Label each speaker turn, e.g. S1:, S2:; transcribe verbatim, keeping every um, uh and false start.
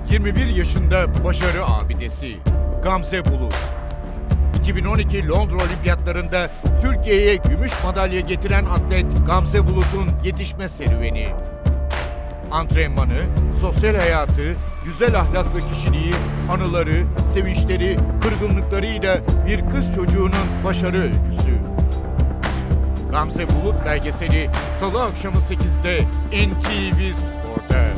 S1: yirmi bir yaşında başarı abidesi Gamze Bulut. iki bin on iki Londra Olimpiyatlarında Türkiye'ye gümüş madalya getiren atlet Gamze Bulut'un yetişme serüveni. Antrenmanı, sosyal hayatı, güzel ahlaklı kişiliği, anıları, sevinçleri, kırgınlıklarıyla bir kız çocuğunun başarı öyküsü. Gamze Bulut belgeseli Salı akşamı sekizde N T V Spor'da.